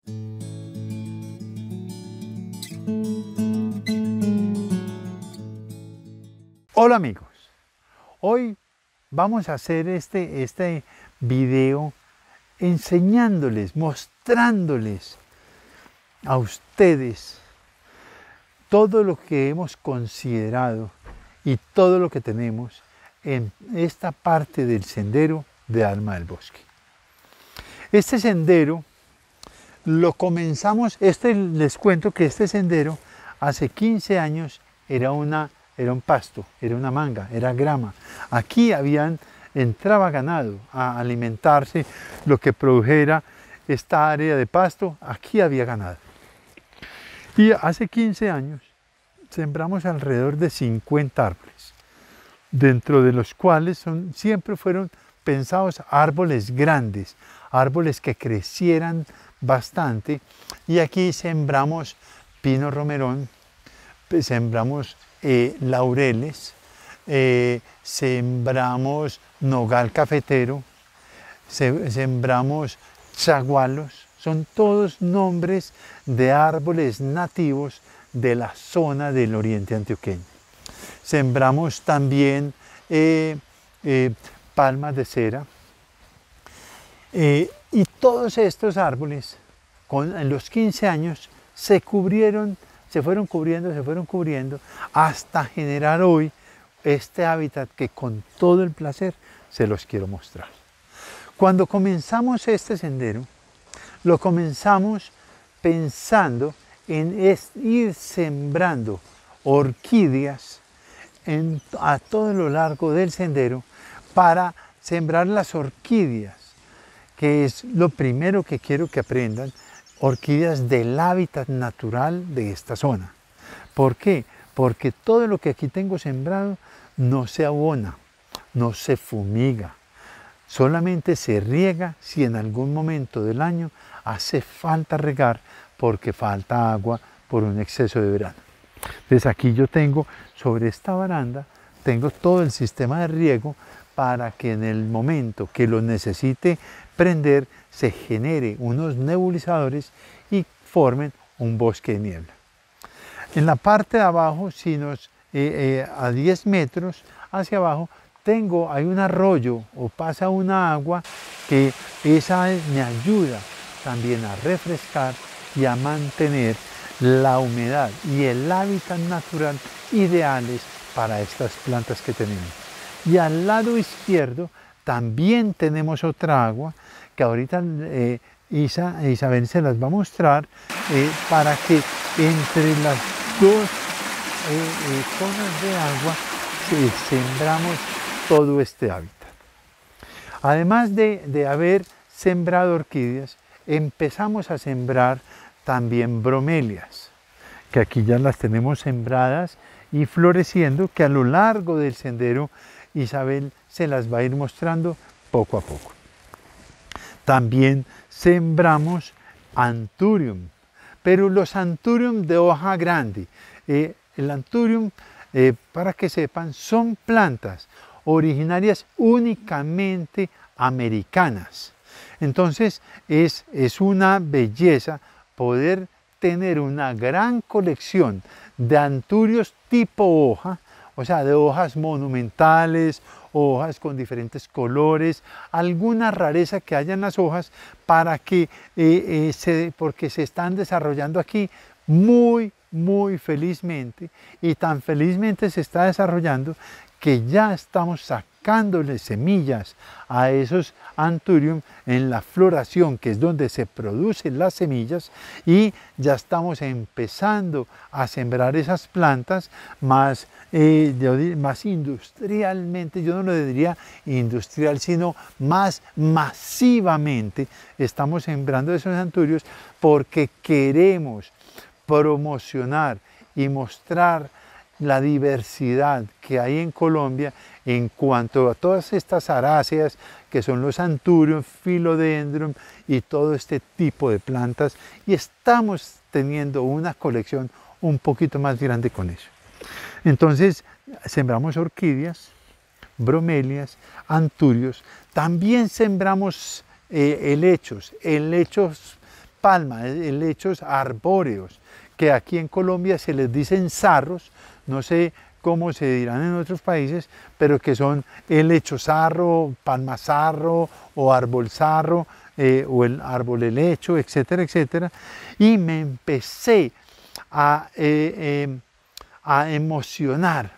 Hola amigos, hoy vamos a hacer este video enseñándoles, mostrándoles a ustedes todo lo que hemos considerado y todo lo que tenemos en esta parte del sendero de Alma del Bosque. Este sendero lo comenzamos, les cuento que este sendero hace 15 años era un pasto, era una manga, era grama. Aquí entraba ganado a alimentarse, lo que produjera esta área de pasto, aquí había ganado. Y hace 15 años sembramos alrededor de 50 árboles, dentro de los cuales siempre fueron pensados árboles grandes, árboles que crecieran bastante. Y aquí sembramos pino romerón, sembramos laureles, sembramos nogal cafetero, sembramos chagualos. Son todos nombres de árboles nativos de la zona del oriente antioqueño. Sembramos también palmas de cera, y todos estos árboles en los 15 años se fueron cubriendo hasta generar hoy este hábitat que con todo el placer se los quiero mostrar. Cuando comenzamos este sendero, lo comenzamos pensando en ir sembrando orquídeas a todo lo largo del sendero para sembrar las orquídeas, que es lo primero que quiero que aprendan, orquídeas del hábitat natural de esta zona. ¿Por qué? Porque todo lo que aquí tengo sembrado no se abona, no se fumiga, solamente se riega si en algún momento del año hace falta regar porque falta agua por un exceso de verano. Entonces aquí yo tengo, sobre esta baranda, tengo todo el sistema de riego para que en el momento que lo necesite prender, se genere unos nebulizadores y formen un bosque de niebla. En la parte de abajo, a 10 metros hacia abajo, hay un arroyo o pasa una agua que esa me ayuda también a refrescar y a mantener la humedad y el hábitat natural ideales para estas plantas que tenemos. Y al lado izquierdo también tenemos otra agua que ahorita Isabel se las va a mostrar, para que entre las dos zonas de agua sembramos todo este hábitat. Además de haber sembrado orquídeas, empezamos a sembrar también bromelias, que aquí ya las tenemos sembradas y floreciendo, que a lo largo del sendero Isabel se las va a ir mostrando poco a poco. También sembramos anthurium, pero los anthurium de hoja grande. El anthurium, para que sepan, son plantas originarias únicamente americanas. Entonces es una belleza poder tener una gran colección de anthurios tipo hoja, o sea, de hojas monumentales, hojas con diferentes colores, alguna rareza que haya en las hojas, porque se están desarrollando aquí muy felizmente, y tan felizmente se está desarrollando que ya estamos sacándole semillas a esos anthurium en la floración, que es donde se producen las semillas, y ya estamos empezando a sembrar esas plantas más industrialmente. Yo no lo diría industrial, sino más masivamente estamos sembrando esos anthurios, porque queremos promocionar y mostrar la diversidad que hay en Colombia en cuanto a todas estas aráceas que son los anthurium, philodendron y todo este tipo de plantas, y estamos teniendo una colección un poquito más grande con eso. Entonces sembramos orquídeas, bromelias, anthurios, también sembramos helechos palma, helechos arbóreos, que aquí en Colombia se les dicen zarros, no sé cómo se dirán en otros países, pero que son helecho zarro, palma zarro o árbol zarro, o el árbol helecho, etcétera, etcétera. Y me empecé a emocionar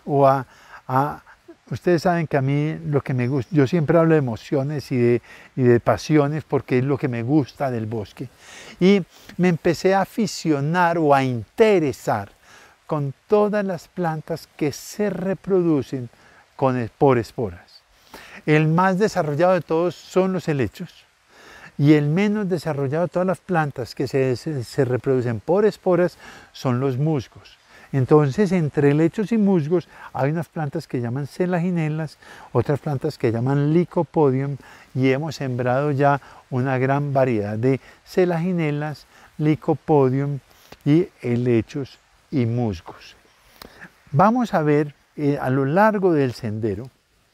ustedes saben que a mí lo que me gusta, yo siempre hablo de emociones y de pasiones porque es lo que me gusta del bosque. Y me empecé a aficionar o a interesar con todas las plantas que se reproducen por esporas. El más desarrollado de todos son los helechos y el menos desarrollado de todas las plantas que se reproducen por esporas son los musgos. Entonces, entre helechos y musgos hay unas plantas que llaman selaginellas, otras plantas que llaman Lycopodium, y hemos sembrado ya una gran variedad de selaginellas, Lycopodium y helechos y musgos. Vamos a ver a lo largo del sendero,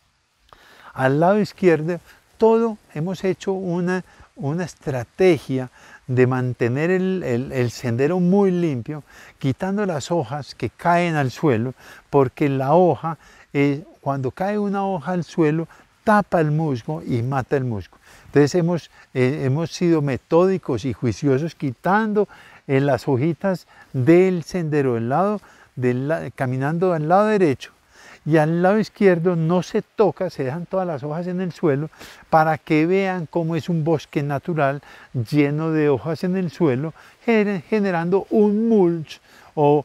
al lado izquierdo, hemos hecho una estrategia de mantener el sendero muy limpio, quitando las hojas que caen al suelo, porque la hoja, cuando cae una hoja al suelo, tapa el musgo y mata el musgo. Entonces hemos sido metódicos y juiciosos quitando las hojitas del sendero, caminando al lado derecho, y al lado izquierdo no se toca, se dejan todas las hojas en el suelo para que vean cómo es un bosque natural lleno de hojas en el suelo, generando un mulch o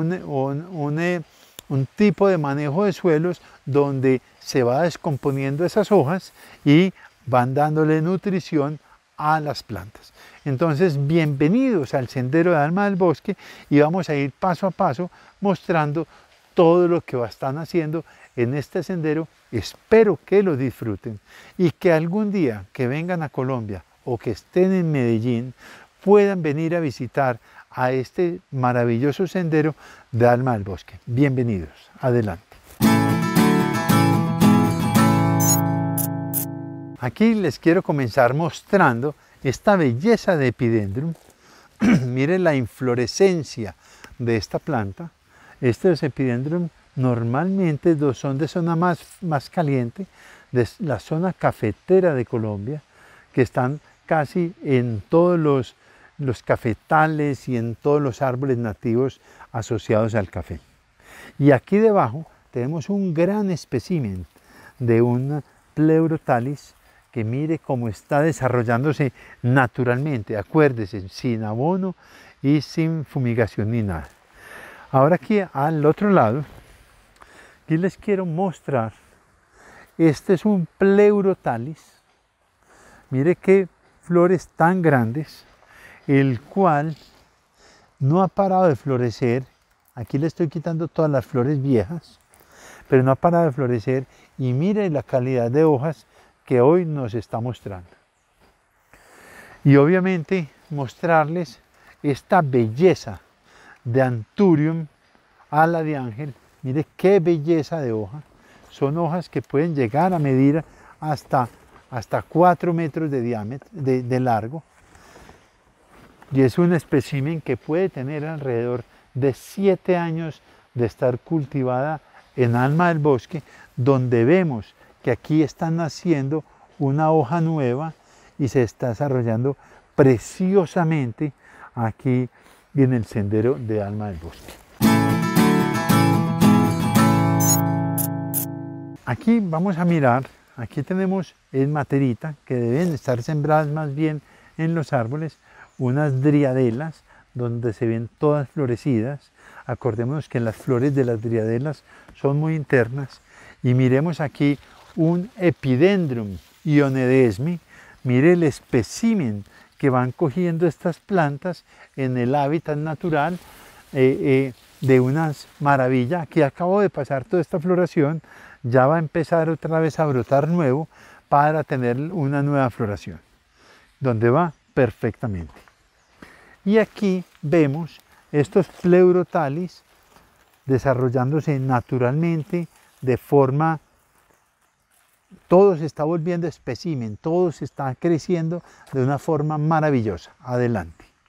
un tipo de manejo de suelos donde se va descomponiendo esas hojas y van dándole nutrición a las plantas. Entonces, bienvenidos al Sendero de Alma del Bosque, y vamos a ir paso a paso mostrando todo lo que están haciendo en este sendero. Espero que lo disfruten y que algún día que vengan a Colombia o que estén en Medellín puedan venir a visitar a este maravilloso sendero de Alma del Bosque. Bienvenidos, adelante. Aquí les quiero comenzar mostrando esta belleza de Epidendrum. Miren la inflorescencia de esta planta. Estos Epidendrum normalmente son de zona más caliente, de la zona cafetera de Colombia, que están casi en todos los cafetales y en todos los árboles nativos asociados al café. Y aquí debajo tenemos un gran espécimen de un Pleurotalis que mire cómo está desarrollándose naturalmente, acuérdese, sin abono y sin fumigación ni nada. Ahora aquí al otro lado, aquí les quiero mostrar, este es un Pleurotalis, mire qué flores tan grandes, el cual no ha parado de florecer. Aquí le estoy quitando todas las flores viejas, pero no ha parado de florecer, y mire la calidad de hojas que hoy nos está mostrando. Y obviamente mostrarles esta belleza de Anthurium ala de ángel. Mire qué belleza de hoja. Son hojas que pueden llegar a medir hasta 4 metros de diámetro, de largo. Y es un espécimen que puede tener alrededor de 7 años de estar cultivada en Alma del Bosque, donde vemos que aquí está naciendo una hoja nueva y se está desarrollando preciosamente aquí en el sendero de Alma del Bosque. Aquí vamos a mirar, aquí tenemos en materita, que deben estar sembradas más bien en los árboles, unas driadelas donde se ven todas florecidas. Acordémonos que las flores de las driadelas son muy internas. Y miremos aquí un Epidendrum ionedesmi. Mire el espécimen que van cogiendo estas plantas en el hábitat natural de unas maravillas. Aquí acabo de pasar toda esta floración, ya va a empezar otra vez a brotar nuevo para tener una nueva floración, donde va perfectamente. Y aquí vemos estos Pleurotalis desarrollándose naturalmente de forma, todo se está volviendo espécimen, todo se está creciendo de una forma maravillosa. Adelante.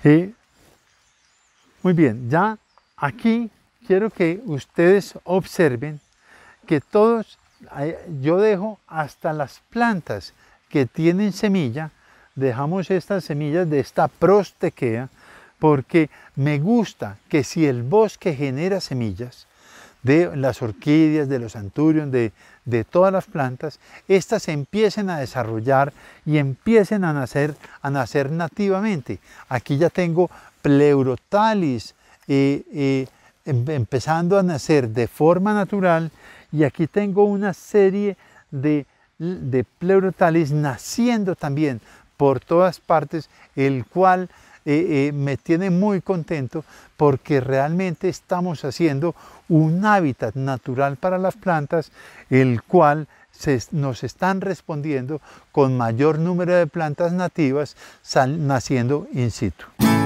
Muy bien, ya aquí quiero que ustedes observen que todos, yo dejo hasta las plantas que tienen semilla, dejamos estas semillas de esta prostequea, porque me gusta que si el bosque genera semillas, de las orquídeas, de los anturios, de todas las plantas, estas empiecen a desarrollar y empiecen a nacer nativamente. Aquí ya tengo Pleurotalis empezando a nacer de forma natural, y aquí tengo una serie de Pleurotalis naciendo también por todas partes, el cual me tiene muy contento porque realmente estamos haciendo un hábitat natural para las plantas, el cual nos están respondiendo con mayor número de plantas nativas naciendo in situ.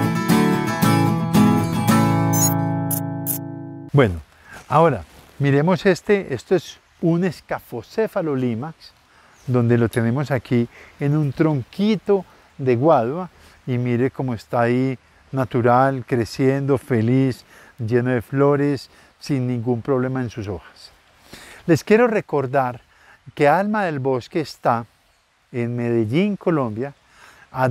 Bueno, ahora miremos esto es un Scaphocéphalo-limax, donde lo tenemos aquí en un tronquito de guadua, y mire cómo está ahí natural, creciendo, feliz, lleno de flores, sin ningún problema en sus hojas. Les quiero recordar que Alma del Bosque está en Medellín, Colombia, a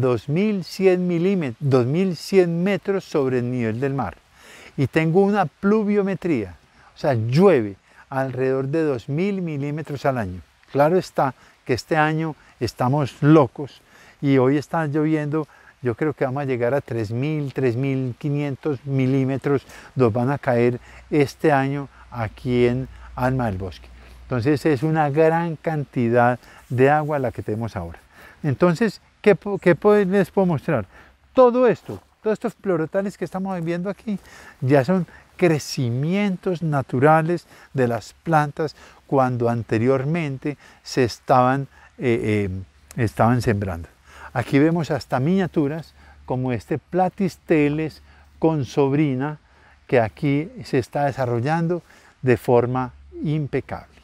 2100 metros sobre el nivel del mar, y tengo una pluviometría, o sea, llueve alrededor de 2000 milímetros al año. Claro está que este año estamos locos y hoy está lloviendo. Yo creo que vamos a llegar a 3000, 3500 milímetros, nos van a caer este año aquí en Alma del Bosque. Entonces es una gran cantidad de agua la que tenemos ahora. Entonces, ¿qué les puedo mostrar? Todo esto, todos estos pleurotalis que estamos viendo aquí, ya son crecimientos naturales de las plantas cuando anteriormente se estaban sembrando. Aquí vemos hasta miniaturas como este Platysteles consobrina, que aquí se está desarrollando de forma impecable.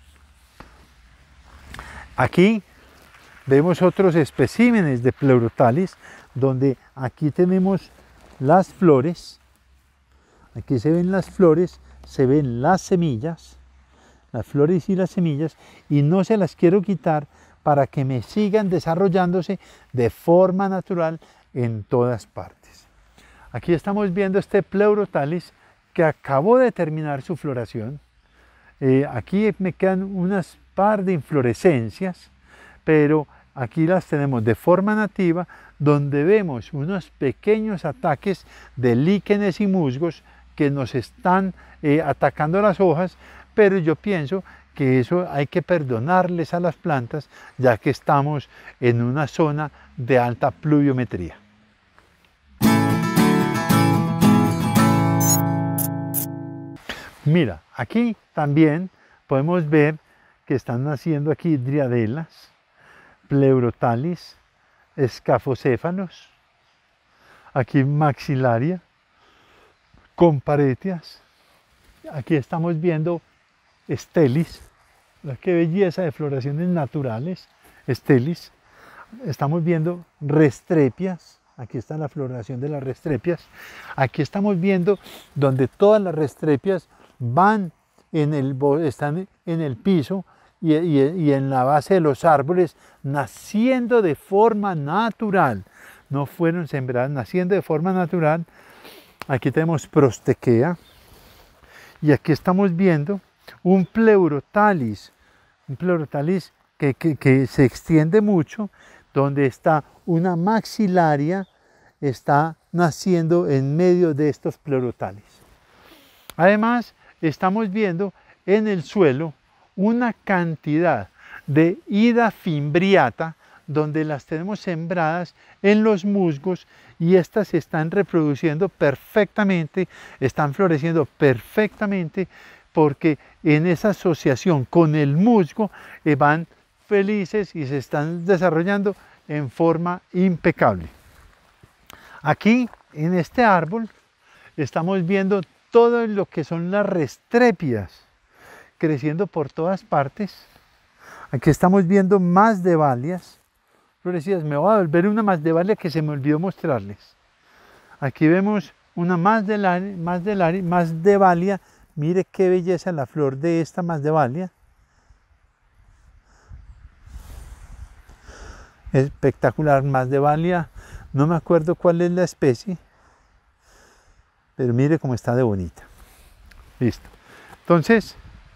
Aquí vemos otros especímenes de Pleurotalis, donde aquí tenemos las flores, aquí se ven las flores, se ven las semillas, las flores y las semillas, y no se las quiero quitar para que me sigan desarrollándose de forma natural en todas partes. Aquí estamos viendo este Pleurotalis que acabó de terminar su floración. Aquí me quedan unas par de inflorescencias, pero aquí las tenemos de forma nativa, donde vemos unos pequeños ataques de líquenes y musgos que nos están atacando las hojas, pero yo pienso que eso hay que perdonarles a las plantas, ya que estamos en una zona de alta pluviometría. Mira, aquí también podemos ver que están naciendo aquí driadelas, Pleurotalis, Scaphocéphalos, aquí maxilaria, comparetias. Aquí estamos viendo Stelis, qué belleza de floraciones naturales, Stelis. Estamos viendo Restrepias, aquí está la floración de las Restrepias. Aquí estamos viendo donde todas las Restrepias están en el piso y en la base de los árboles, naciendo de forma natural. No fueron sembradas, naciendo de forma natural. Aquí tenemos Prostequea, y aquí estamos viendo un Pleurotalis que se extiende mucho, donde está una maxilaria, está naciendo en medio de estos Pleurotalis. Además, estamos viendo en el suelo una cantidad de Ida fimbriata, donde las tenemos sembradas en los musgos, y estas se están reproduciendo perfectamente, están floreciendo perfectamente, porque en esa asociación con el musgo van felices y se están desarrollando en forma impecable. Aquí en este árbol estamos viendo todo lo que son las Restrepias creciendo por todas partes. Aquí estamos viendo Masdevallias florecidas. Me voy a volver una Masdevallia que se me olvidó mostrarles. Aquí vemos una más de valia. Mire qué belleza la flor de esta más de valia. Espectacular, más de valia. No me acuerdo cuál es la especie, pero mire cómo está de bonita. Listo. Entonces,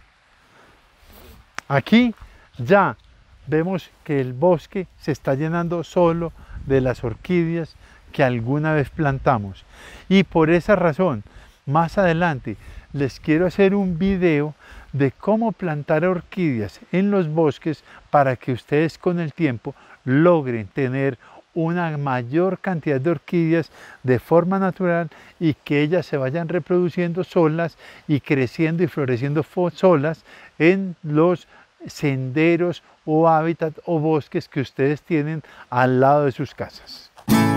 aquí ya vemos que el bosque se está llenando solo de las orquídeas que alguna vez plantamos. Y por esa razón, más adelante, les quiero hacer un video de cómo plantar orquídeas en los bosques para que ustedes con el tiempo logren tener una mayor cantidad de orquídeas de forma natural y que ellas se vayan reproduciendo solas y creciendo y floreciendo solas en los senderos o hábitats o bosques que ustedes tienen al lado de sus casas.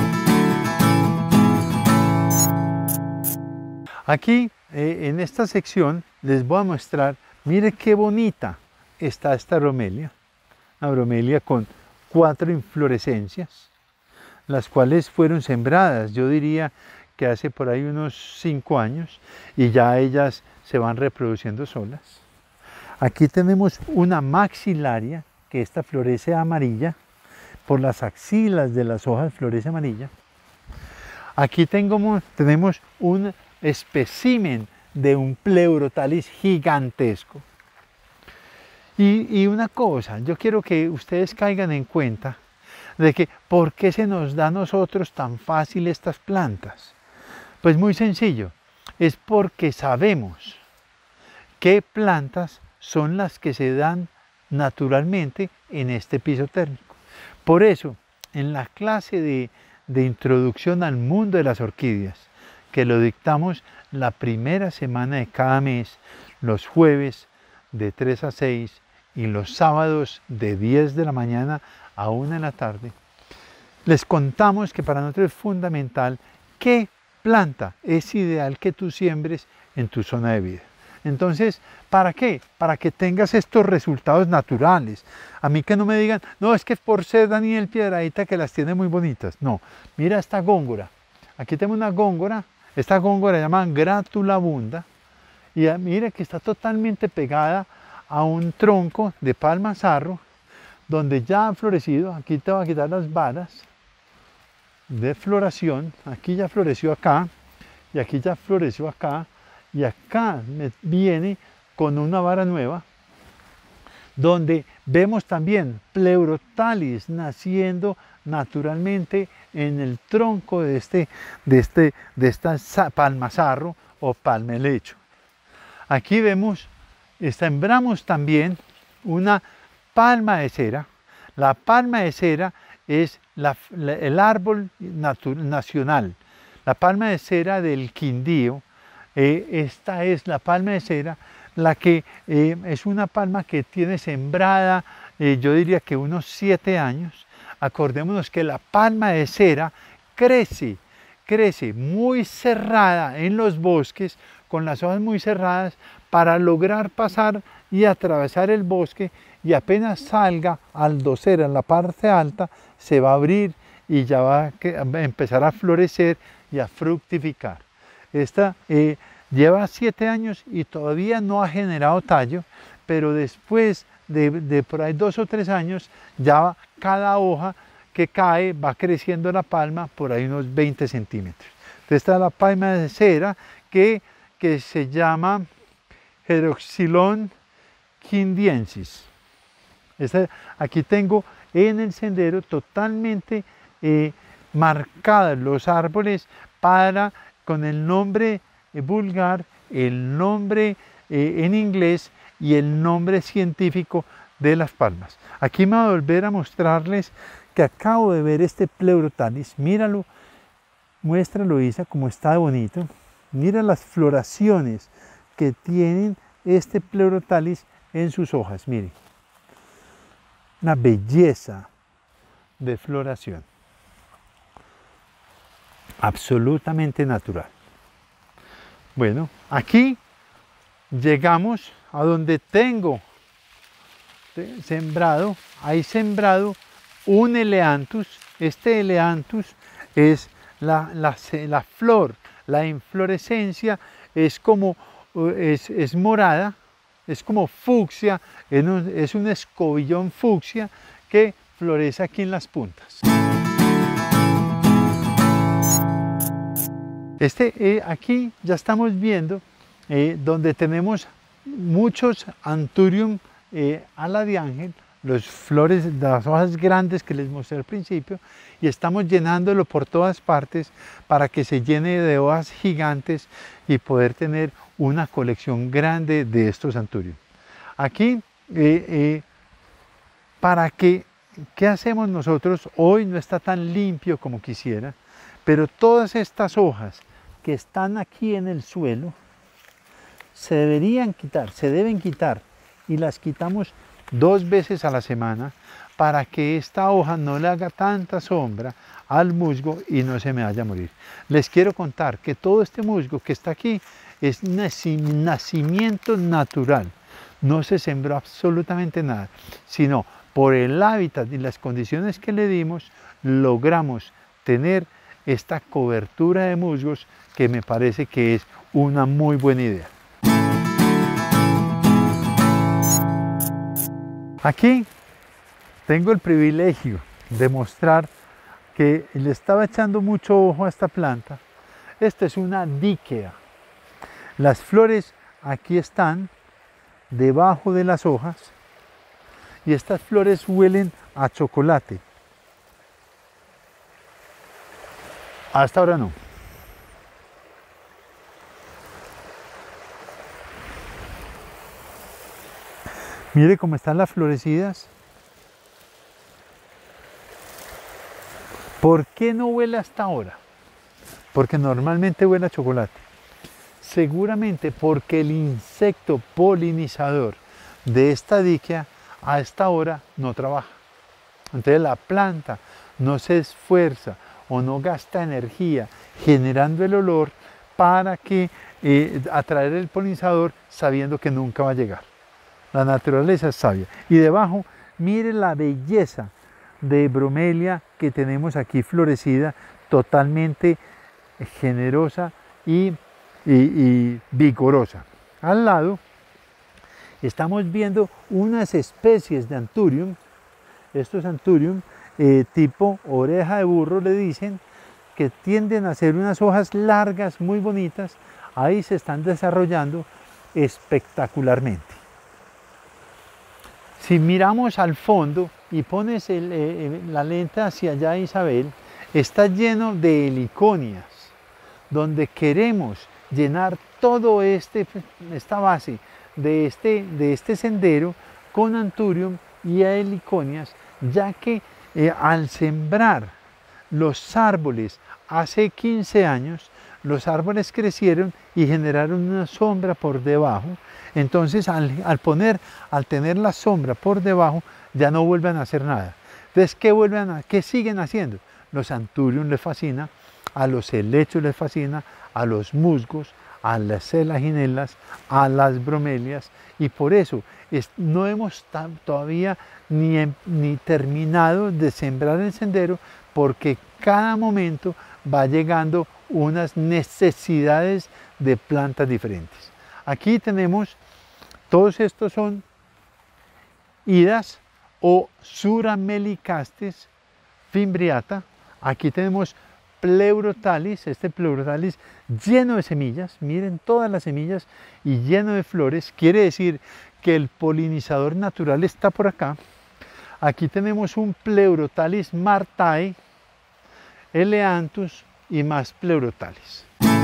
Aquí en esta sección les voy a mostrar, mire qué bonita está esta bromelia, una bromelia con 4 inflorescencias, las cuales fueron sembradas, yo diría que hace por ahí unos 5 años, y ya ellas se van reproduciendo solas. Aquí tenemos una maxilaria, que esta florece amarilla, por las axilas de las hojas florece amarilla. Aquí tenemos un espécimen de un Pleurotalis gigantesco. Y una cosa, yo quiero que ustedes caigan en cuenta de que ¿por qué se nos da a nosotros tan fácil estas plantas? Pues muy sencillo, es porque sabemos qué plantas son las que se dan naturalmente en este piso térmico. Por eso, en la clase de introducción al mundo de las orquídeas, que lo dictamos la primera semana de cada mes, los jueves de 3 a 6 y los sábados de 10 de la mañana a 1 de la tarde, les contamos que para nosotros es fundamental qué planta es ideal que tú siembres en tu zona de vida. Entonces, ¿para qué? Para que tengas estos resultados naturales. A mí que no me digan, no, es que por ser Daniel Piedradita que las tiene muy bonitas. No, mira esta góngora. Aquí tengo una góngora, esta góngora se llama Gratulabunda, y mire que está totalmente pegada a un tronco de palmasarro, donde ya ha florecido. Aquí te voy a quitar las varas de floración. Aquí ya floreció acá, y aquí ya floreció acá, y acá me viene con una vara nueva, donde vemos también Pleurotalis naciendo naturalmente en el tronco de esta palmasarro o palmelecho. Aquí vemos, sembramos también una palma de cera. La palma de cera es el árbol nacional. La palma de cera del Quindío, esta es la palma de cera, la que es una palma que tiene sembrada, yo diría que unos 7 años. Acordémonos que la palma de cera crece muy cerrada en los bosques, con las hojas muy cerradas, para lograr pasar y atravesar el bosque, y apenas salga al dosel en la parte alta, se va a abrir y ya va a empezar a florecer y a fructificar. Esta lleva 7 años y todavía no ha generado tallo, pero después de por ahí 2 o 3 años, ya cada hoja que cae va creciendo la palma por ahí unos 20 centímetros. Entonces esta es la palma de cera que se llama Heroxylon quindiensis. Aquí tengo en el sendero totalmente marcados los árboles con el nombre vulgar, el nombre en inglés y el nombre científico de las palmas. Aquí me voy a volver a mostrarles que acabo de ver este Pleurotalis. Míralo, muéstralo, Isa, como está de bonito. Mira las floraciones que tienen este Pleurotalis en sus hojas. Miren, una belleza de floración, absolutamente natural. Bueno, aquí llegamos a donde tengo sembrado, hay sembrado un Eleanthus. Este Eleanthus es la flor, la inflorescencia es como, es morada, es como fucsia, es un escobillón fucsia que florece aquí en las puntas. Aquí ya estamos viendo donde tenemos muchos Anthurium ala de ángel, las flores de las hojas grandes que les mostré al principio, y estamos llenándolo por todas partes para que se llene de hojas gigantes y poder tener una colección grande de estos Anthurium. Aquí, ¿qué hacemos nosotros? Hoy no está tan limpio como quisiera, pero todas estas hojas que están aquí en el suelo se deben quitar, y las quitamos 2 veces a la semana para que esta hoja no le haga tanta sombra al musgo y no se me vaya a morir. Les quiero contar que todo este musgo que está aquí es nacimiento natural, no se sembró absolutamente nada, sino por el hábitat y las condiciones que le dimos, logramos tener esta cobertura de musgos que me parece que es una muy buena idea. Aquí tengo el privilegio de mostrar que le estaba echando mucho ojo a esta planta. Esta es una díquea. Las flores aquí están debajo de las hojas y estas flores huelen a chocolate. Hasta ahora no. Mire cómo están las florecidas. ¿Por qué no huele hasta ahora? Porque normalmente huele a chocolate. Seguramente porque el insecto polinizador de esta díquea a esta hora no trabaja. Entonces la planta no se esfuerza o no gasta energía generando el olor para que atraer el polinizador sabiendo que nunca va a llegar. La naturaleza es sabia. Y debajo, mire la belleza de bromelia que tenemos aquí florecida, totalmente generosa y vigorosa. Al lado estamos viendo unas especies de Anthurium. Estos Anthurium tipo oreja de burro le dicen, que tienden a ser unas hojas largas muy bonitas. Ahí se están desarrollando espectacularmente. Si miramos al fondo y pones la lente hacia allá, Isabel, está lleno de heliconias, donde queremos llenar todo esta base de este sendero con Anthurium y heliconias, ya que al sembrar los árboles hace 15 años, los árboles crecieron y generaron una sombra por debajo. Entonces al tener la sombra por debajo, ya no vuelven a hacer nada. Entonces, ¿qué siguen haciendo? Los Anthurium les fascina, a los helechos les fascina, a los musgos, a las selaginelas, a las bromelias, y por eso no hemos todavía ni terminado de sembrar el sendero, porque cada momento va llegando unas necesidades de plantas diferentes. Aquí tenemos, todos estos son idas o Suramelicastes fimbriata. Aquí tenemos Pleurotalis, este Pleurotalis lleno de semillas, miren todas las semillas y lleno de flores, quiere decir que el polinizador natural está por acá. Aquí tenemos un Pleurotalis martae, Eleanthus y más Pleurotalis.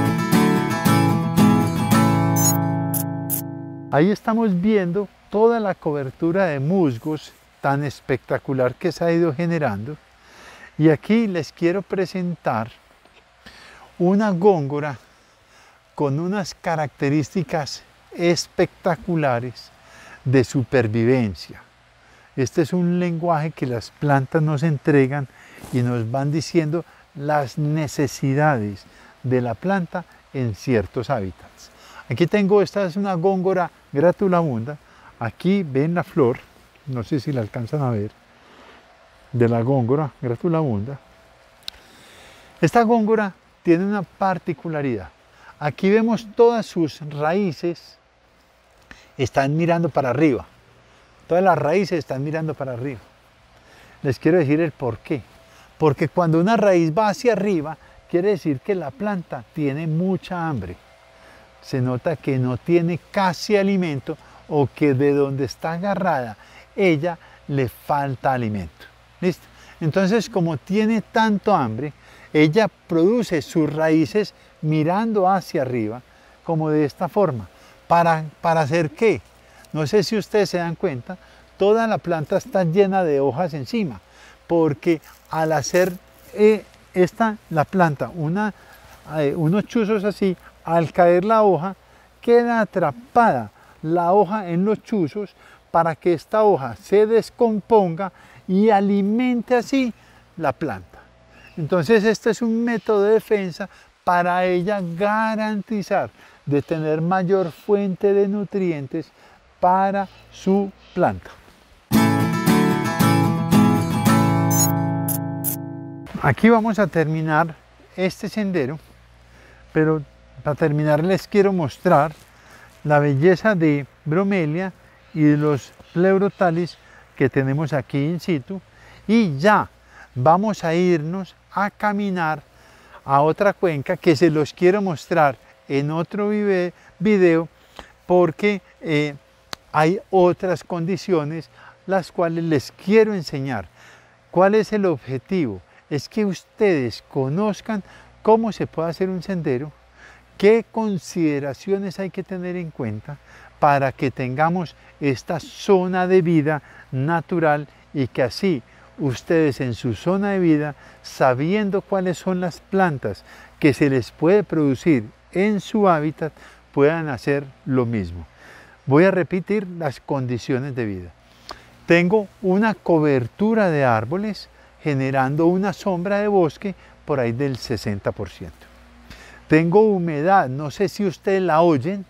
Ahí estamos viendo toda la cobertura de musgos tan espectacular que se ha ido generando. Y aquí les quiero presentar una góngora con unas características espectaculares de supervivencia. Este es un lenguaje que las plantas nos entregan y nos van diciendo las necesidades de la planta en ciertos hábitats. Aquí tengo, esta es una góngora gratulabunda. Aquí ven la flor, no sé si la alcanzan a ver, de la góngora gratulabunda. Esta góngora tiene una particularidad. Aquí vemos todas sus raíces están mirando para arriba. Todas las raíces están mirando para arriba. Les quiero decir el por qué. Porque cuando una raíz va hacia arriba, quiere decir que la planta tiene mucha hambre. Se nota que no tiene casi alimento o que de donde está agarrada, ella le falta alimento. ¿Listo? Entonces, como tiene tanto hambre, ella produce sus raíces mirando hacia arriba, como de esta forma. ¿Para hacer qué? No sé si ustedes se dan cuenta, toda la planta está llena de hojas encima, porque al hacer la planta unos chuzos así, al caer la hoja, queda atrapada la hoja en los chuzos para que esta hoja se descomponga y alimente así la planta. Entonces este es un método de defensa para ella garantizar de tener mayor fuente de nutrientes para su planta. Aquí vamos a terminar este sendero, pero para terminar les quiero mostrar la belleza de bromelia y de los Pleurotalis que tenemos aquí in situ, y ya vamos a irnos a caminar a otra cuenca que se los quiero mostrar en otro video porque hay otras condiciones las cuales les quiero enseñar. ¿Cuál es el objetivo? Es que ustedes conozcan cómo se puede hacer un sendero, qué consideraciones hay que tener en cuenta para que tengamos esta zona de vida natural y que así ustedes en su zona de vida, sabiendo cuáles son las plantas que se les puede producir en su hábitat, puedan hacer lo mismo. Voy a repetir las condiciones de vida. Tengo una cobertura de árboles generando una sombra de bosque por ahí del 60%. Tengo humedad, no sé si ustedes la oyen.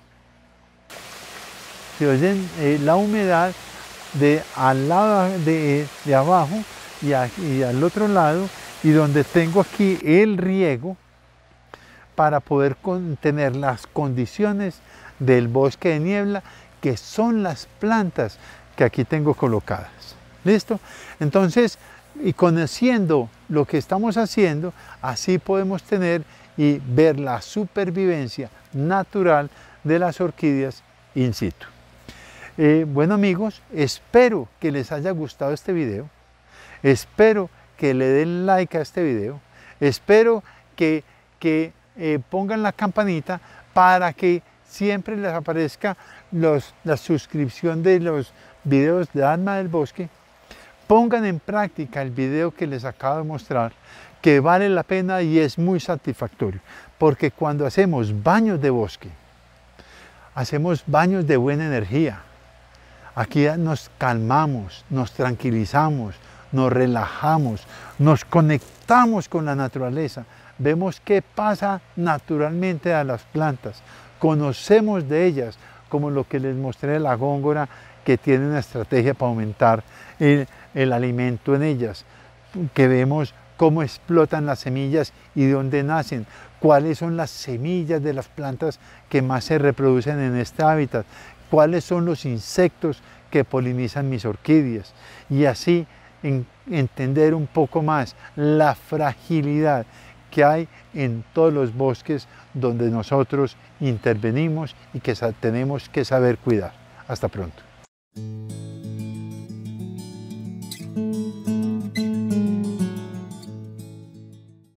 Si oyen la humedad al lado de abajo y al otro lado, y donde tengo aquí el riego para poder tener las condiciones del bosque de niebla, que son las plantas que aquí tengo colocadas. ¿Listo? Entonces, y conociendo lo que estamos haciendo, así podemos tener y ver la supervivencia natural de las orquídeas in situ. Bueno amigos, espero que les haya gustado este video, espero que le den like a este video, espero que pongan la campanita para que siempre les aparezca la suscripción de los videos de Alma del Bosque. Pongan en práctica el video que les acabo de mostrar, que vale la pena y es muy satisfactorio, porque cuando hacemos baños de bosque, hacemos baños de buena energía. Aquí nos calmamos, nos tranquilizamos, nos relajamos, nos conectamos con la naturaleza, vemos qué pasa naturalmente a las plantas, conocemos de ellas, como lo que les mostré de la góngora, que tiene una estrategia para aumentar el alimento en ellas, que vemos cómo explotan las semillas y de dónde nacen, cuáles son las semillas de las plantas que más se reproducen en este hábitat, cuáles son los insectos que polinizan mis orquídeas, y así entender un poco más la fragilidad que hay en todos los bosques donde nosotros intervenimos y que tenemos que saber cuidar. Hasta pronto.